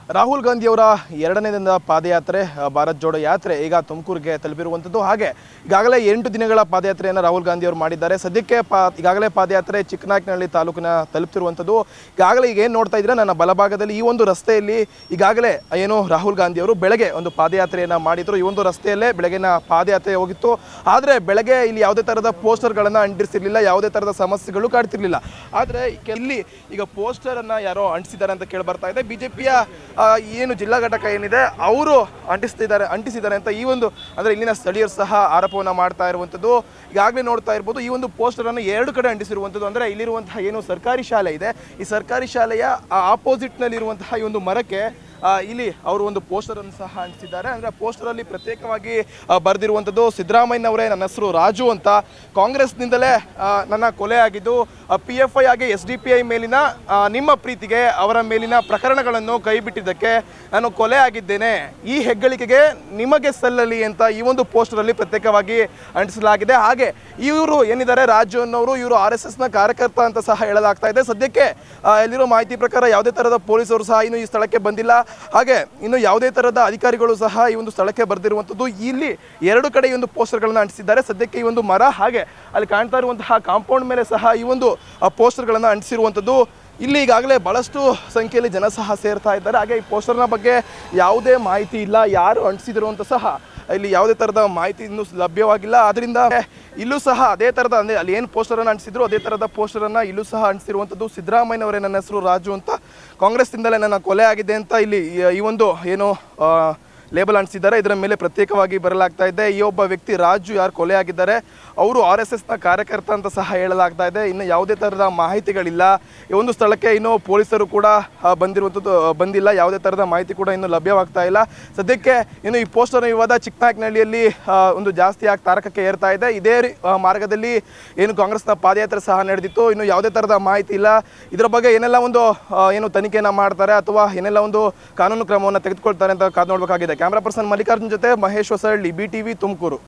ರಾಹುಲ್ ಗಾಂಧಿ ಅವರ ಎರಡನೇ ದಿನದ ಪಾದಯಾತ್ರೆ ಭಾರತ್ ಜೋಡೋ ಯಾತ್ರೆ ಈಗ ತುಮಕೂರಿಗೆ ತಲುಪಿರುವಂಥದ್ದು. ಹಾಗೆ ಈಗಾಗಲೇ 8 ದಿನಗಳ ಪಾದಯಾತ್ರೆಯನ್ನು ರಾಹುಲ್ ಗಾಂಧಿ ಅವರು ಮಾಡಿದ್ದಾರೆ. ಸದ್ಯಕ್ಕೆ ಈಗಾಗಲೇ ಪಾದಯಾತ್ರೆ ಚಿಕ್ಕನಾಯಕನಹಳ್ಳಿ ತಾಲೂಕಿನ ತಲುಪ್ತಿರುವಂಥದ್ದು. ಈಗಾಗಲೇ ಈಗ ಏನು ನೋಡ್ತಾ ಇದ್ರೆ ನನ್ನ ಬಲಭಾಗದಲ್ಲಿ ಈ ಒಂದು ರಸ್ತೆಯಲ್ಲಿ ಈಗಾಗಲೇ ಏನು ರಾಹುಲ್ ಗಾಂಧಿ ಅವರು ಬೆಳಗ್ಗೆ ಒಂದು ಪಾದಯಾತ್ರೆಯನ್ನು ಮಾಡಿದ್ರು. ಈ ಒಂದು ರಸ್ತೆಯಲ್ಲೇ ಬೆಳಗಿನ ಪಾದಯಾತ್ರೆ ಹೋಗಿತ್ತು. ಆದರೆ ಬೆಳಗ್ಗೆ ಇಲ್ಲಿ ಯಾವುದೇ ಥರದ ಪೋಸ್ಟರ್ಗಳನ್ನು ಅಂಟಿಸಿರಲಿಲ್ಲ, ಯಾವುದೇ ಥರದ ಸಮಸ್ಯೆಗಳು ಕಾಡ್ತಿರ್ಲಿಲ್ಲ. ಆದರೆ ಇಲ್ಲಿ ಈಗ ಪೋಸ್ಟರನ್ನು ಯಾರೋ ಅಂಟಿಸಿದ್ದಾರೆ ಅಂತ ಕೇಳಿ ಬರ್ತಾ ಇದೆ. ಬಿಜೆಪಿಯ ಏನು ಜಿಲ್ಲಾ ಘಟಕ ಏನಿದೆ ಅವರು ಅಂಟಿಸಿದ್ದಾರೆ ಅಂತ ಈ ಒಂದು ಅಂದರೆ ಇಲ್ಲಿನ ಸ್ಥಳೀಯರು ಸಹ ಆರೋಪವನ್ನು ಮಾಡ್ತಾ ಇರುವಂಥದ್ದು. ಈಗಾಗಲೇ ನೋಡ್ತಾ ಇರ್ಬೋದು, ಈ ಒಂದು ಪೋಸ್ಟರನ್ನು 2 ಕಡೆ ಅಂಟಿಸಿರುವಂಥದ್ದು. ಅಂದರೆ ಇಲ್ಲಿರುವಂತಹ ಏನು ಸರ್ಕಾರಿ ಶಾಲೆ ಇದೆ, ಈ ಸರ್ಕಾರಿ ಶಾಲೆಯ ಆಪೋಸಿಟ್ನಲ್ಲಿರುವಂತಹ ಈ ಒಂದು ಮರಕ್ಕೆ ಇಲ್ಲಿ ಅವರು ಒಂದು ಪೋಸ್ಟರನ್ನು ಸಹ ಅಂಟಿಸಿದ್ದಾರೆ. ಅಂದರೆ ಪೋಸ್ಟರಲ್ಲಿ ಪ್ರತ್ಯೇಕವಾಗಿ ಬರೆದಿರುವಂಥದ್ದು ಸಿದ್ದರಾಮಯ್ಯನವರೇ, ನನ್ನ ಹೆಸರು ರಾಜು ಅಂತ, ಕಾಂಗ್ರೆಸ್ನಿಂದಲೇ ನನ್ನ ಕೊಲೆ ಆಗಿದ್ದು, PFI ಹಾಗೆ SDPI ಮೇಲಿನ ನಿಮ್ಮ ಪ್ರೀತಿಗೆ ಅವರ ಮೇಲಿನ ಪ್ರಕರಣಗಳನ್ನು ಕೈಬಿಟ್ಟಿದ್ದಕ್ಕೆ ನಾನು ಕೊಲೆ ಆಗಿದ್ದೇನೆ, ಈ ಹೆಗ್ಗಳಿಕೆಗೆ ನಿಮಗೆ ಸಲ್ಲಲಿ ಅಂತ ಈ ಒಂದು ಪೋಸ್ಟರಲ್ಲಿ ಪ್ರತ್ಯೇಕವಾಗಿ ಅಂಟಿಸಲಾಗಿದೆ. ಹಾಗೆ ಇವರು ಏನಿದ್ದಾರೆ ರಾಜು ಅನ್ನೋರು, ಇವರು RSSನ ಕಾರ್ಯಕರ್ತ ಅಂತ ಸಹ ಹೇಳಲಾಗ್ತಾ ಇದೆ. ಸದ್ಯಕ್ಕೆ ಎಲ್ಲಿರೋ ಮಾಹಿತಿ ಪ್ರಕಾರ ಯಾವುದೇ ಥರದ ಪೊಲೀಸರು ಸಹ ಇನ್ನು ಈ ಸ್ಥಳಕ್ಕೆ ಬಂದಿಲ್ಲ. ಹಾಗೆ ಇನ್ನು ಯಾವುದೇ ಥರದ ಅಧಿಕಾರಿಗಳು ಸಹ ಈ ಒಂದು ಸ್ಥಳಕ್ಕೆ ಬರೆದಿರುವಂಥದ್ದು. ಇಲ್ಲಿ 2 ಕಡೆ ಈ ಒಂದು ಪೋಸ್ಟರ್ಗಳನ್ನು ಅಂಟಿಸಿದ್ದಾರೆ. ಸದ್ಯಕ್ಕೆ ಈ ಒಂದು ಮರ ಹಾಗೆ ಅಲ್ಲಿ ಕಾಣ್ತಾ ಇರುವಂತಹ ಕಾಂಪೌಂಡ್ ಮೇಲೆ ಸಹ ಈ ಒಂದು ಪೋಸ್ಟರ್ಗಳನ್ನು ಅಂಟಿಸಿರುವಂಥದ್ದು. ಇಲ್ಲಿ ಈಗಾಗಲೇ ಬಹಳಷ್ಟು ಸಂಖ್ಯೆಯಲ್ಲಿ ಜನ ಸಹ ಸೇರ್ತಾ ಇದ್ದಾರೆ. ಹಾಗೆ ಈ ಪೋಸ್ಟರ್ನ ಬಗ್ಗೆ ಯಾವುದೇ ಮಾಹಿತಿ ಇಲ್ಲ, ಯಾರು ಅಂಟಿಸಿದ್ರು ಅಂತ ಸಹ ಇಲ್ಲಿ ಯಾವುದೇ ಥರದ ಮಾಹಿತಿ ಇನ್ನೂ ಲಭ್ಯವಾಗಿಲ್ಲ. ಅದರಿಂದ ಇಲ್ಲೂ ಸಹ ಅದೇ ಥರದ ಅಂದರೆ ಅಲ್ಲಿ ಏನು ಪೋಸ್ಟರನ್ನು ಅಂಟಿಸಿದ್ರು ಅದೇ ಥರದ ಪೋಸ್ಟರನ್ನು ಇಲ್ಲೂ ಸಹ ಅಂಟಿಸಿರುವಂಥದ್ದು. ಸಿದ್ದರಾಮಯ್ಯನವರೇ, ನನ್ನ ಹೆಸರು ರಾಜು ಅಂತ, ಕಾಂಗ್ರೆಸ್ನಿಂದಲೇ ನನ್ನ ಕೊಲೆ ಆಗಿದೆ ಅಂತ ಇಲ್ಲಿ ಈ ಒಂದು ಏನು ಲೇಬಲ್ ಅಂಟಿಸಿದ್ದಾರೆ. ಇದರ ಮೇಲೆ ಪ್ರತ್ಯೇಕವಾಗಿ ಬರಲಾಗ್ತಾ ಇದೆ. ಈ ಒಬ್ಬ ವ್ಯಕ್ತಿ ರಾಜು ಯಾರು ಕೊಲೆ ಆಗಿದ್ದಾರೆ ಅವರು RSSನ ಕಾರ್ಯಕರ್ತ ಅಂತ ಸಹ ಹೇಳಲಾಗ್ತಾ ಇದೆ. ಇನ್ನು ಯಾವುದೇ ಥರದ ಮಾಹಿತಿಗಳಿಲ್ಲ. ಈ ಒಂದು ಸ್ಥಳಕ್ಕೆ ಇನ್ನೂ ಪೊಲೀಸರು ಕೂಡ ಬಂದಿಲ್ಲ. ಯಾವುದೇ ಥರದ ಮಾಹಿತಿ ಕೂಡ ಇನ್ನೂ ಲಭ್ಯವಾಗ್ತಾ ಇಲ್ಲ. ಸದ್ಯಕ್ಕೆ ಇನ್ನು ಈ ಪೋಸ್ಟರ್ ವಿವಾದ ಚಿಕ್ಕನಾಯಕನಹಳ್ಳಿಯಲ್ಲಿ ಒಂದು ಜಾಸ್ತಿ ಆಗಿ ತಾರಕಕ್ಕೆ ಏರ್ತಾ ಇದೆ. ಇದೇ ಮಾರ್ಗದಲ್ಲಿ ಏನು ಕಾಂಗ್ರೆಸ್ನ ಪಾದಯಾತ್ರೆ ಸಹ ನಡೆದಿತ್ತು. ಇನ್ನು ಯಾವುದೇ ಥರದ ಮಾಹಿತಿ ಇಲ್ಲ. ಇದರ ಬಗ್ಗೆ ಏನೆಲ್ಲ ಒಂದು ಏನು ತನಿಖೆಯನ್ನು ಮಾಡ್ತಾರೆ ಅಥವಾ ಏನೆಲ್ಲ ಒಂದು ಕಾನೂನು ಕ್ರಮವನ್ನು ತೆಗೆದುಕೊಳ್ತಾರೆ ಅಂತ ಕಾದು ನೋಡಬೇಕಾಗಿದೆ. ಕ್ಯಾಮ್ರಾ ಪರ್ಸನ್ ಮಲ್ಲಿಕಾರ್ಜುನ್ ಜೊತೆ ಮಹೇಶ್ ಹೊಸಳ್ಳಿ, BTV ತುಮಕೂರು.